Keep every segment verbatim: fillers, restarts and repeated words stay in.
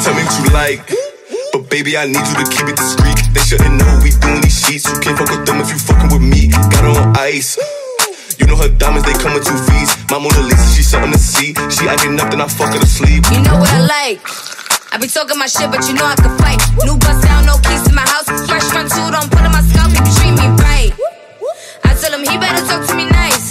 Tell me what you like, but baby, I need you to keep it discreet. They shouldn't know we doing these sheets. You can't fuck with them if you fucking with me. Got her on ice. You know her diamonds, they come in two V's. My Mona Lisa, she's something to see. She acting up, then I fuck her to sleep. You know what I like? I be talking my shit, but you know I can fight. New bust down, no keys to my house. Fresh front two, don't put in my scalp, he be treat me right. I tell him he better talk to me nice.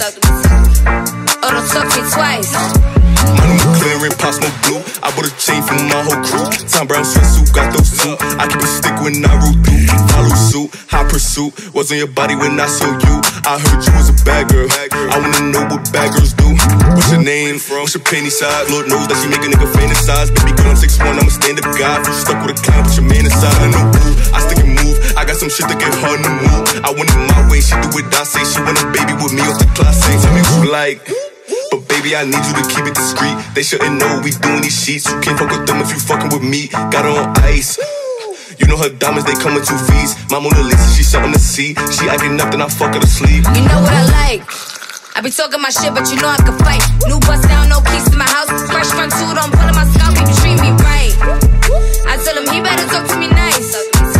Or don't talk to me twice. Money clearing, pops no blue. I bought a chain for my whole crew. Tom Brown sweatsuit, got those two. I keep a stick when I roll through. Follow suit, high pursuit. Was on your body when I saw you. I heard you was a bad girl. I wanna know what bad girls do. What's your name? What's your penny size? Lord knows that she make a nigga fantasize. Baby girl, I'm six one, I'm a stand-up guy. If you stuck with a clown, put your man inside. I know who, I stick and move. I got some shit that get hard to move. I want it my way, she do what I say. She want a baby with me off the class. Tell me what you like, but baby, I need you to keep it discreet. They shouldn't know we doing these sheets. You can't fuck with them if you fucking with me. Got her on ice. You know her diamonds, they come in two V's. My Mona Lisa, she's something to see. She acting up, then I fuck her to sleep. You know what I like? I be talking my shit, but you know I can fight. New bust down, no keys to my house. Fresh front two, don't pull in my scalp, he be treat me right. I tell him he better talk to me nice.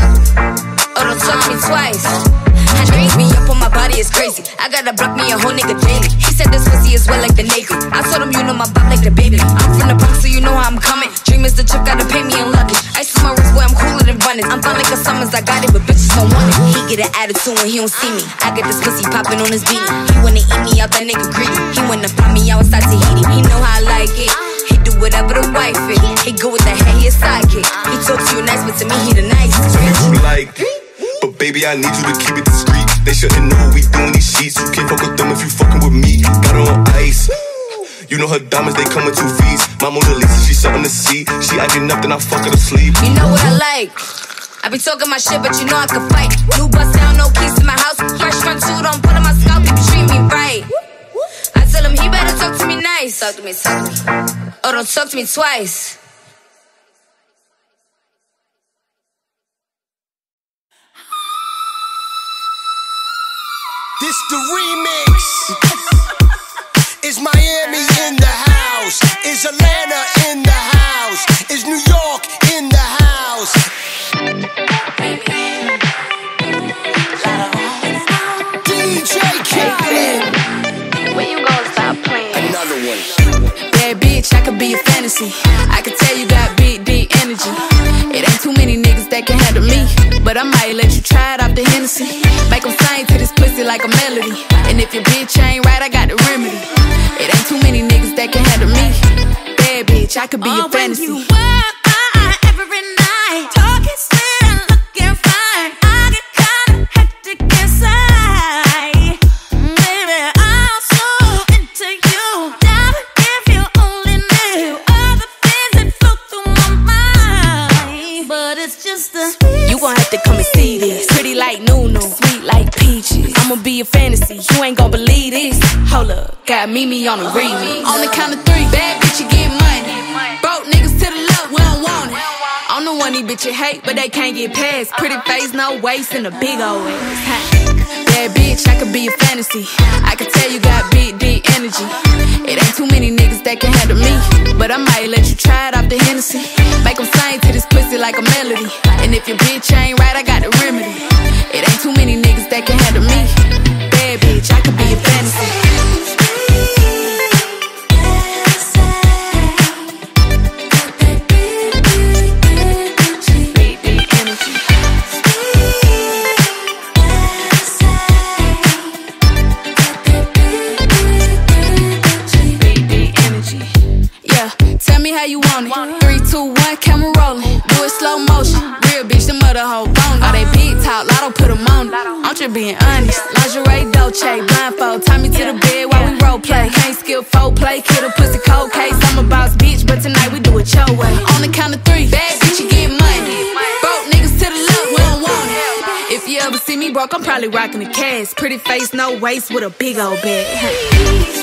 Or don't talk to me twice. I drink me up on my body, it's crazy. I gotta block me a whole nigga daily. He said this pussy is wet like the Navy. I told him you know my bop like the baby. I'm from the Bronx, so you know how I'm coming. Dream is the trip, gotta pay me in luggage. Ice to my wrist, boy, I'm cooler than running. I'm fun like a summers, I got it, but bitches don't want it. He get an attitude when he don't see me. I get this pussy popping on his beanie. He wanna eat me out, that nigga greedy. He wanna find me outside Tahiti. He know how I like it. He do whatever the wife is. He go with the head, he a sidekick. He talk to you nice, but to me he the nicest. Tell me what you like, but baby, I need you to keep it discreet. They shouldn't know we doing these sheets. You can't fuck with them if you fucking with me. Got her on ice. You know her diamonds, they come in two V's. My Mona Lisa, she's something to see. She acting up, then I fuck her to sleep. You know what I like? I be talking my shit, but you know I can fight. New bust down, no keys to my house. Fresh front two, don't pull in my scalp, he be treat me right. I tell him he better talk to me nice. Talk to me, talk to me. Or don't talk to me twice. This the remix. Is Miami in the house? Is Atlanta in the house? Is New York in the house? D J Khaled. When you gonna stop playing? Another one. Bad bitch, I could be a fantasy. I could tell you got big, deep energy. It ain't too many niggas that can handle me, but I might let you try it off the Hennessy. Make them sing to this pussy like a melody. And if your bitch ain't right, I got the remedy. It ain't too many niggas that can handle me. Bad bitch, I could be oh, a fantasy. When you walk by every night, talking sweet and looking fine, I get kinda hectic inside. Baby, I'm so into you. Never if you only knew all the things that flow through my mind. But it's just a You gon' have to come and see this. Pretty like Nunu, sweet like peaches. I'ma be a fantasy, you ain't gon' believe this. Hold up, got Mimi on the remix. On the count of three, bad bitch, you get money. Broke niggas to the left, we don't want it. I'm the one these bitches hate, but they can't get past. Pretty face, no waist, and a big old ass. Bad bitch, I could be a fantasy. I could tell you got big, deep energy. It ain't too many niggas that can handle me, but I might let you try it off the Hennessy. Make them sing to this pussy like a melody. And if your bitch ain't right, I got the remedy. It ain't too many niggas that can handle me. Bad bitch, I could be a fantasy. Tell me how you want it. Three, two, one, camera rolling. Do it slow motion. Real bitch, the mother hoe bone. All they big talk, lotto put them on it. I'm just being honest. Lingerie, Dolce, blindfold. Tie me to the bed while we role play. Can't skill folk play, kill a pussy cold case. I'm a boss bitch, but tonight we do it your way. On the count of three, bad bitch, you get money. Broke niggas to the left, we don't want it. If you ever see me broke, I'm probably rocking the cash. Pretty face, no waist, with a big old bag.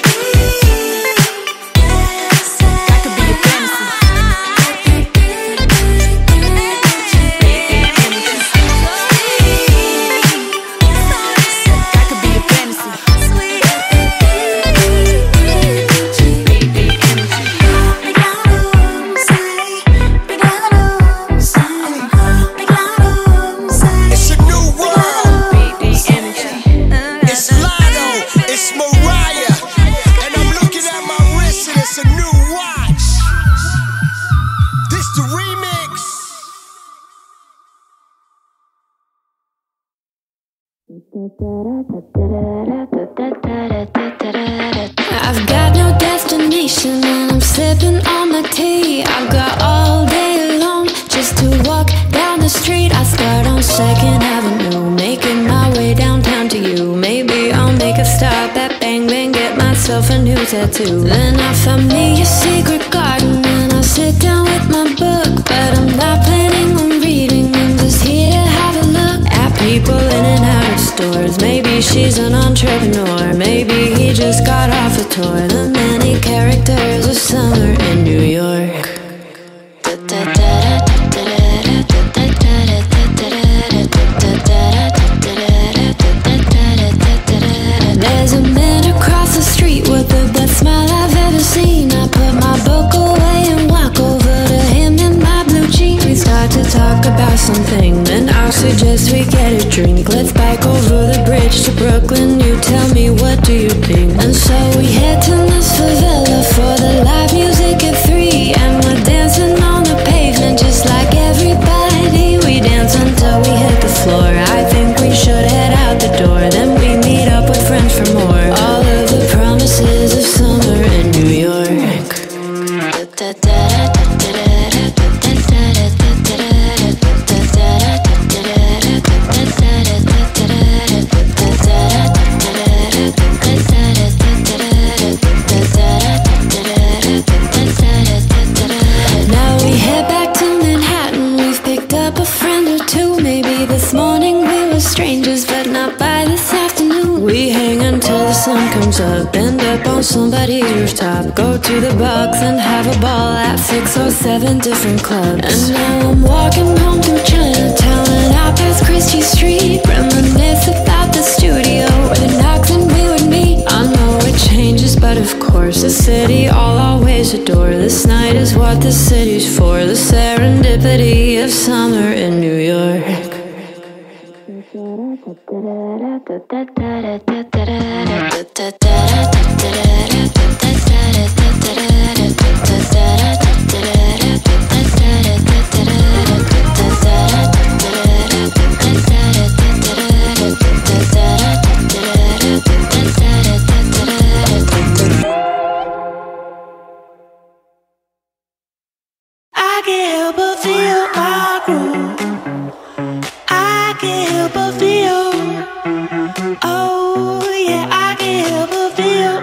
I've got no destination and I'm sipping on my tea. I've got all day long just to walk down the street. I start on Second Avenue, making my way downtown to you. Maybe I'll make a stop at Bang Bang, get myself a new tattoo. Then I find me a secret garden and I sit down with my book. But I'm not planning on reading, I'm just here to have a look at people in and out of stores. Maybe she's an entrepreneur, maybe he just got off a tour. The many characters of summer in New York. There's a man across the street with the best smile I've ever seen. I put my book away and walk over to him in my blue jeans. We start to talk about something, then I'll suggest we get a drink. Let's bike over the bridge to Brooklyn, you tell me what do you think. And so we head to this favela for the live music at three. And we're dancing on the pavement just like everybody. We dance until we hit the floor. I think we should head out the door, then we meet up with friends for more. All of the promises of summer in New York. Now we head back to Manhattan. We've picked up a friend or two. Maybe this morning we were strangers, but not by this afternoon. We hang until the sun comes up, end up on somebody's rooftop. Go to the box and have a ball at six or seven different clubs. And now I'm walking home through Chinatown and out past Christie Street. Reminisce about the studio where the knocks and we would meet. I know it changes, but of course the city I'll always adore. This night is what the city's for, the serendipity of summer in New York. I can't help but feel my groove. I can't help but feel. Oh yeah, I can't help but feel.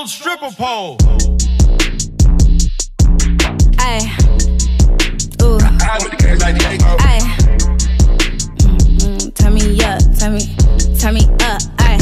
on stripper pole. Ay. Ooh. Ay. Mm-mm. Turn me up, turn me, turn me up. Ay.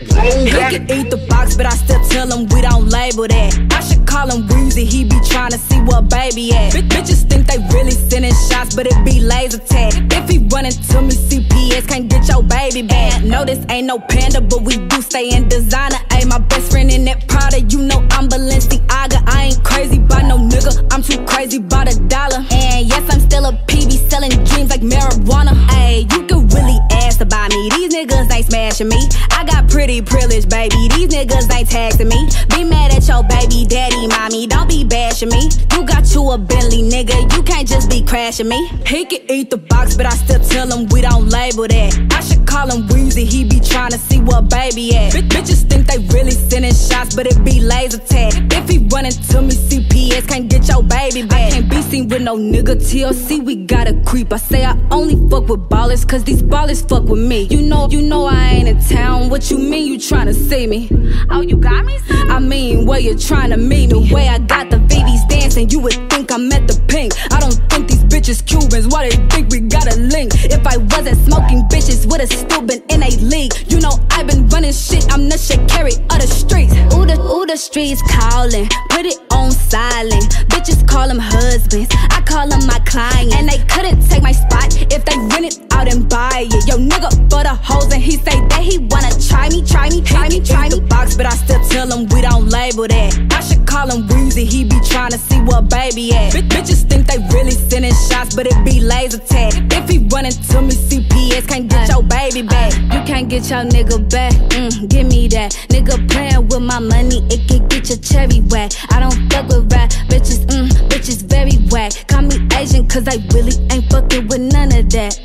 He can eat the box, but I still tell him we don't label that. I should call him Weezy, he be trying to see what baby at. Bitches think they really sending shots, but it be laser tag. If he running to me, C P S can't get your baby back. No, this ain't no panda, but we do stay in designer. Ayy, my best friend in that Prada, you know I'm Balenciaga. I ain't crazy by no nigga, I'm too crazy by the dollar. And yes, I'm still a P B selling dreams like marijuana. Ayy, you can really ask about me, these niggas ain't smashing me. I got pretty privilege, baby, these niggas ain't taxing me. Be mad at your baby daddy, mommy, don't be bashing me. You got you a Bentley, nigga, you can't just be crashing me. He can eat the box, but I still tell him we don't label that. I should call him Weezy, he be trying to see what baby at. Bitches think they really sending shots, but it be laser tag. If he running to me, C P S can't get your baby back. I can't be seen with no nigga, T L C, we gotta creep. I say I only fuck with ballers, cause these ballers fuck with me. You know, you know I ain't in town, what you mean you tryna see me? Oh, you got me? I mean, where you tryna meet me? The way I got the V Vs dancing, you would think I'm at the Pink. I don't think these bitches Cubans, why they think we got a link? If I wasn't smoking, bitches would've still been in a league. You know I been running shit, I'm the Shakari of the streets. Ooh, the, ooh, the streets calling, put it on silent. Bitches call them husbands, I call them my clients. And they couldn't take my spot if they rent it out and buy it. Yo, nigga for the hoes and he say that he wanna try me, try me, try me, try me. The box, but I still tell him we don't label that. I should call him Weezy, he be trying to see what baby at. Bitches think they really sending shots, but it be laser tag. If he running to me, C P S can't get your baby back. You can't get your nigga back, mm, give me that. Nigga playing with my money, it can get your cherry wet. I don't fuck with rap, bitches, mm, bitches very whack. Call me Asian, cause I really ain't fucking with none of that.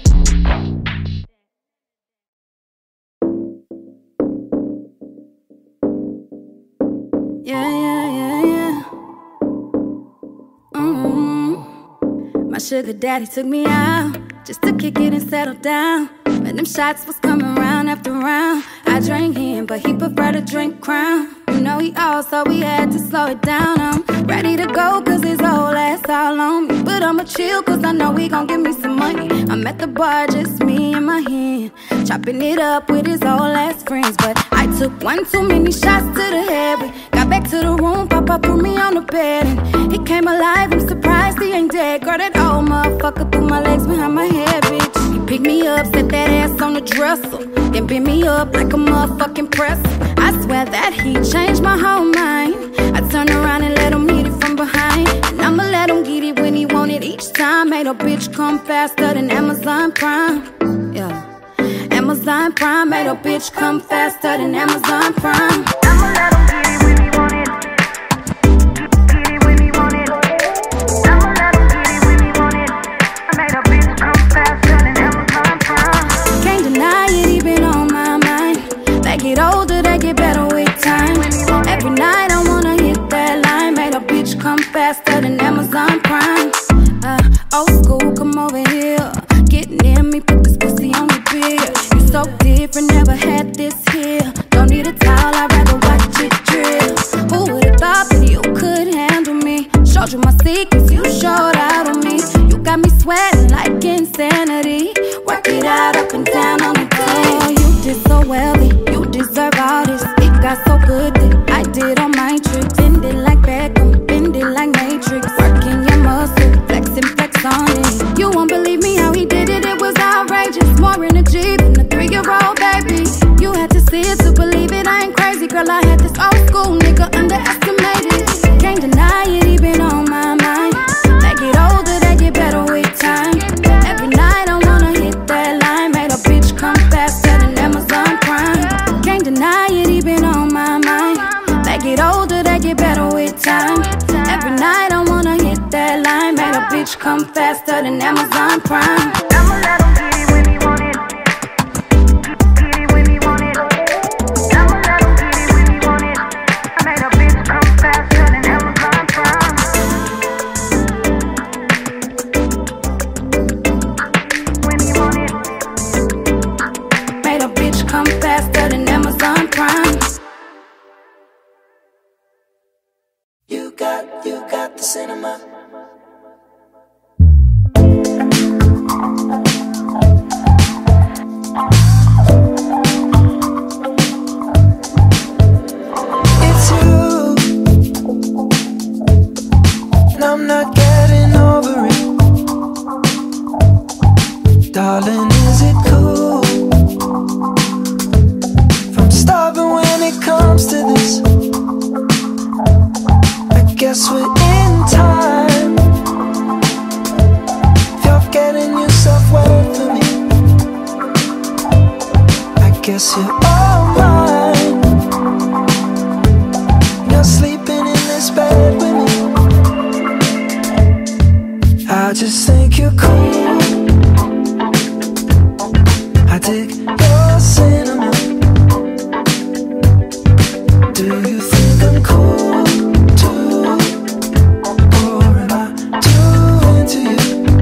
Yeah, yeah, yeah, yeah. Mm-hmm. My sugar daddy took me out just to kick it and settle down. When them shots was coming round after round, I drank him, but he preferred to drink Crown. You know he old, so we had to slow it down. I'm ready to go, cause his whole ass all on me. But I'ma chill, cause I know he gon' give me some money. I'm at the bar, just me and my hand, chopping it up with his old ass friends. But I took one too many shots to the head. We got back to the room, Papa put me on the bed, and he came alive, I'm surprised he ain't dead. Girl, that old motherfucker threw my legs behind my head, bitch. He picked me up, set that ass on the dresser, then bent me up like a motherfucking presser. I swear that he changed my whole mind. I turned around and let him hit it from behind, and I'ma let him get it when he want it each time. Made a bitch come faster than Amazon Prime. Yeah, Amazon Prime made a bitch come faster than Amazon Prime. I'ma let him get it when he want it. Get it when he want it. I'ma let him get it when he want it. I made a bitch come faster than Amazon Prime. Can't deny it, he been on my mind. They get older, they get better with time. Every night I wanna hit that line. Made a bitch come faster than Amazon Prime. Uh, old school, come over here. Get near me, put this pussy on the beer. You so different, never had this here. Don't need a towel, I'd rather watch it drip. Who would've thought that you could handle me? Showed you my secrets, you showed out on me. You got me sweating like insanity. Work it out up and down on the day. You did so well, you deserve all this. It got so good that I did all my tricks. Bend it like Beckham, bend it like Matrix. Working your muscle, flex and flex on it. You won't believe me how he did it, it was outrageous. More energy than a three-year-old baby. You had to see it to believe it, I ain't crazy. Girl, I had this old school nigga underestimated. Can't deny it, he been on my mind. They get older, they get better with time. Every night I wanna hit that line. Made a bitch come faster than Amazon Prime. Can't deny it, he been on my mind. They get older, they get better with time. Every night I wanna hit that line. Made a bitch come faster than Amazon Prime. I'ma let him get it when he want it. Get it when he want it. I'ma let him get it when he want it. I made a bitch come faster than Amazon Prime. When he want it. Made a bitch come faster than Amazon Prime. got, you got the cinema. It's you, and I'm not getting over it. Darling, is it cool if I'm stubborn when it comes to this? I guess we're in time. If you're getting yourself wet for me, I guess you're all mine. You're sleeping in this bed with me. I just think you're cool. I dig your cinema. Do you think I'm cool too? Or am I too into you?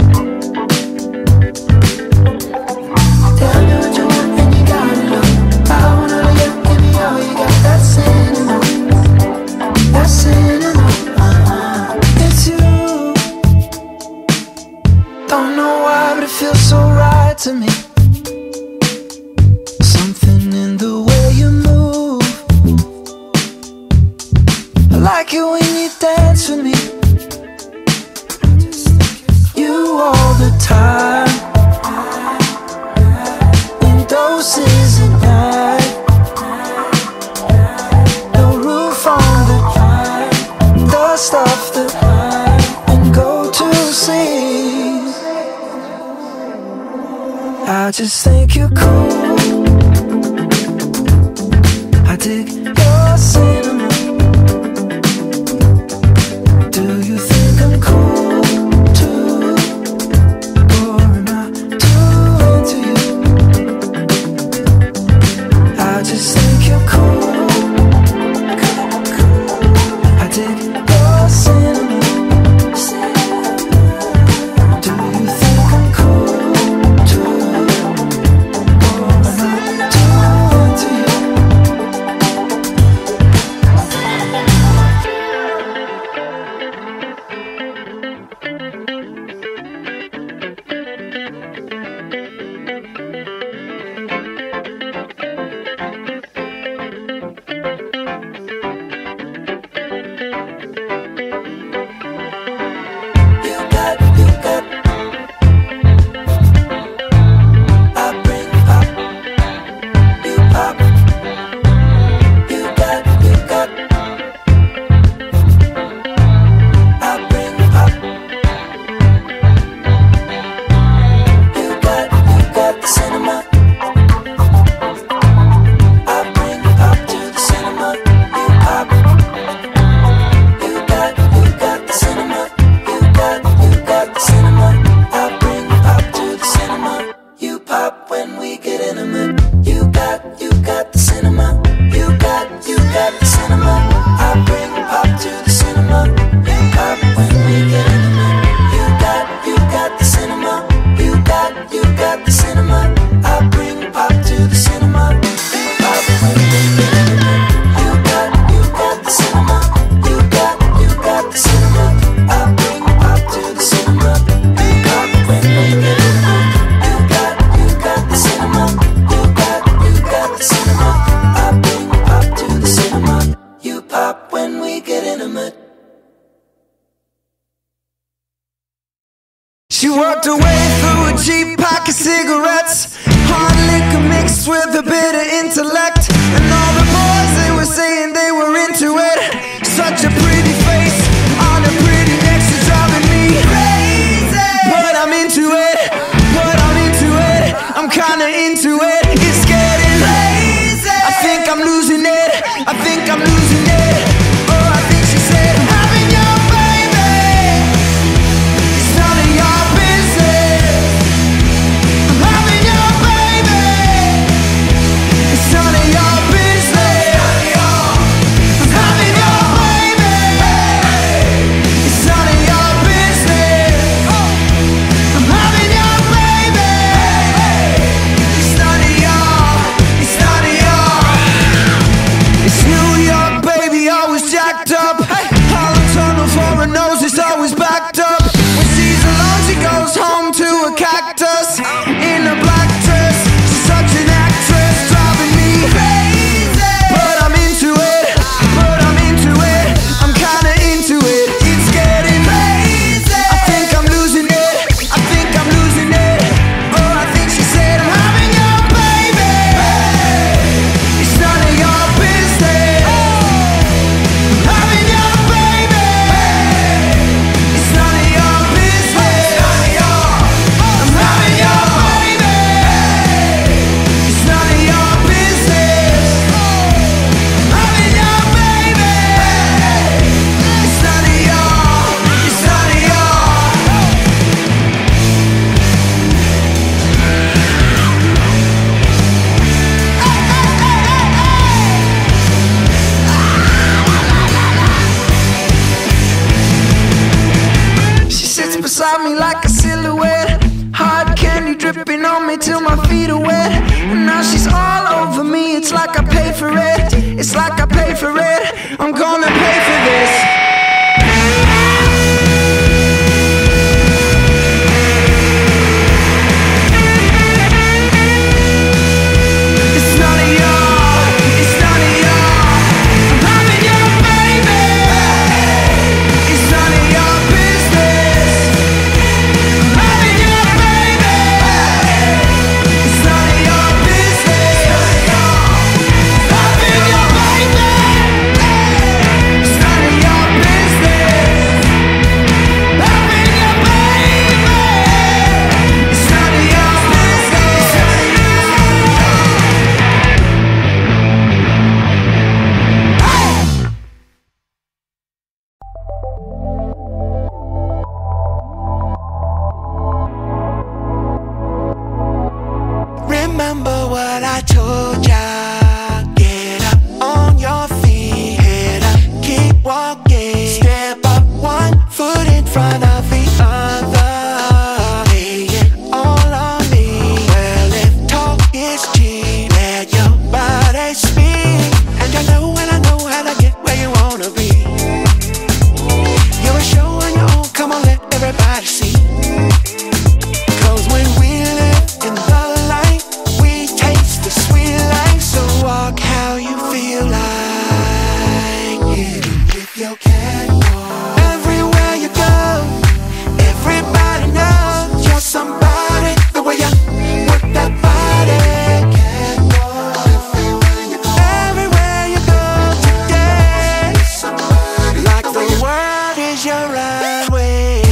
Tell me what you want and you got it all. I wanna know you, give me all you got. That cinema, that cinema. uh-huh. It's you. Don't know why, but it feels so right to me. Something in the way you move. I like it when you dance with me. You all the time, in doses at night. No roof on the drive, dust off the high and go to sleep. I just think you're cool. I dig your cinema. Do you think I'm cool too? Or am I too into you? I just think you're cool. I dig your cinema. Do you think I'm cool too? Or am I too into you? You got, you got. I bring pop, you pop. You got, you got. I bring pop. You got, you got the cinema. I bring pop to the cinema. You pop. You got, you got the cinema. You got, you got the cinema. I bring pop to the cinema. You pop when we get intimate. You got, you got the cinema. You got, you got the cinema. I bring pop to the cinema. You pop when we get intimate. You got, you got the cinema. You got, you got the cinema. I bring pop to the cinema. You pop when we get intimate. You got, you got the cinema. You got, you got the cinema. I bring pop to the cinema. You pop when we get intimate. You got, you got the cinema. You got, you got the cinema. I bring pop to the cinema. You pop when we get intimate. She walked away through a cheap pack of cigarettes, hard liquor mixed with a bit of intellect. And all the boys, they were saying they were into it. Such a pretty face on a pretty neck, she's driving me crazy. But I'm into it, but I'm into it. I'm kinda into it, it's getting crazy. I think I'm losing it, I think I'm losing it. Oh, I think she said, having your baby, it's none of your business. I'm having your baby, it's none of your business. I'm having your baby. beside me like a silhouette. Hard candy dripping on me till my feet are wet. And now she's all over me, it's like I paid for it. It's like I paid for it, I'm gonna pay for this. Remember what I told ya. Get up on your feet, head up, keep walking. Step up, one foot in front of the other. Lay it all on me. Well, if talk is cheap, let your body speak. And I know, and I know how to get where you wanna be. You're a show on your own, come on, let everybody see. Cause when we live in the light, we taste the sweet life. So walk how you feel like. Hit it with your catwalk. Everywhere you go, everybody knows you're somebody. The way you work that body. Catwalk. Everywhere you go today, like the world is your runway.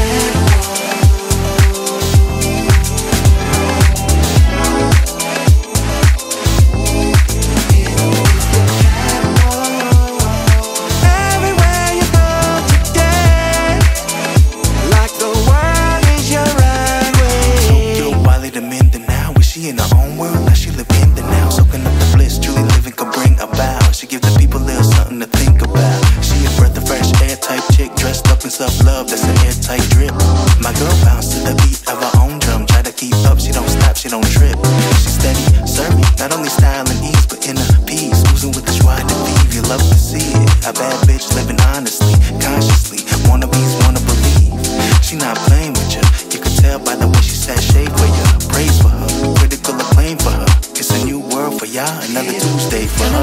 Everywhere you go today, like the world is your runway. Little Wally the Mender now, was she in her own world? Now she live in the now, soaking up the bliss, truly living can bring about. She give the people a little something to think about. She a breath of fresh air type chick, dressed up in self-love, that's an airtight drip. My girl bounce to the beat of her own drum, try to keep up, she don't stop, she don't trip. She steady, serving, not only style and ease, but in a piece, oozing with the joie de vivre, you love to see it. A bad bitch living honestly, consciously, wannabes wanna believe. She not playing with you, you can tell by the way she sashay for you. Praise for her, critical acclaim for her. It's a new world for y'all, another Tuesday for her.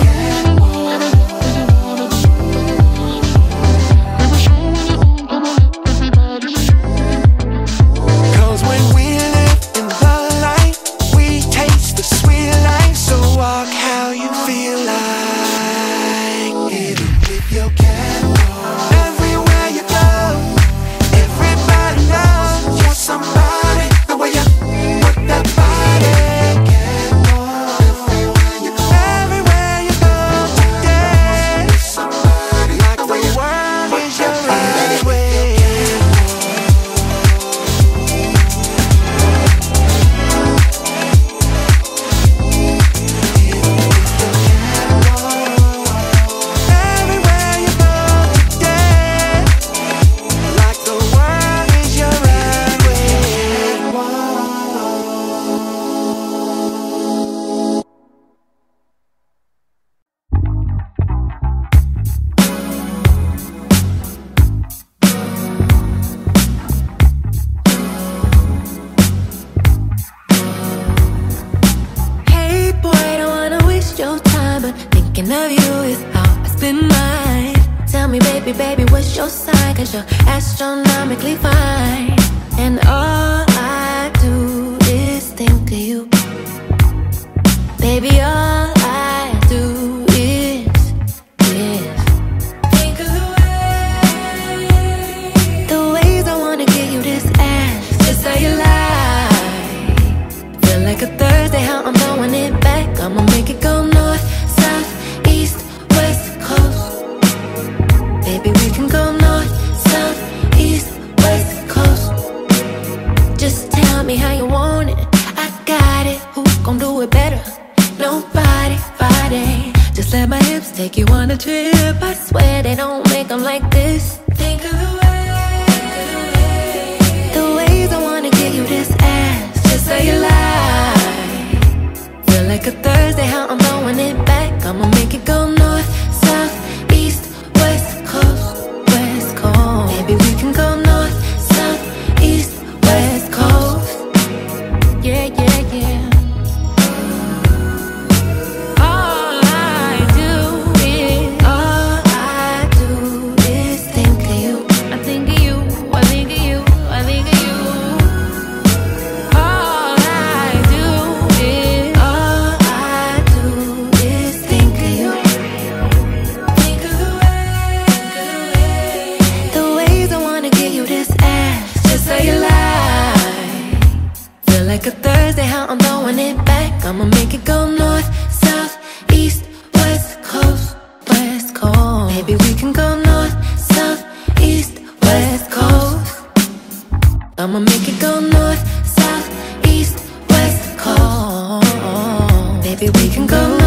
Cause when we live in the light, we taste the sweet life. So walk how you feel like. Hit it with your catwalk. Everywhere you go, everybody knows you're somebody. The way you work that body. Catwalk. Everywhere you go today, like the world is your runway. Everywhere you go today, like the world is your Hey boy, I don't wanna waste your time, but thinking of you is how I spend mine. Tell me, baby, baby, what's your sign? Cause you're astronomically fine. And all I do is think of you. Baby, all I do is, is think of the way, the ways I wanna give you this ass, just how you lie. Feel like a Thursday, how I'm throwing it back. I'ma make it go north, south, east, west coast. Baby, we can go north, south, east, west coast. Just tell me how you want it, I got it. Who gon' do it better? Nobody, Friday. Just let my hips take you on a trip. I swear they don't make them like this. Think of the way, the way like a Thursday, how I'm throwing it back. I'ma make it go north, south, east, west coast, west coast. Maybe we can go north, south, east, west coast. I'ma make it go north, south, east, west coast. Maybe we can go north.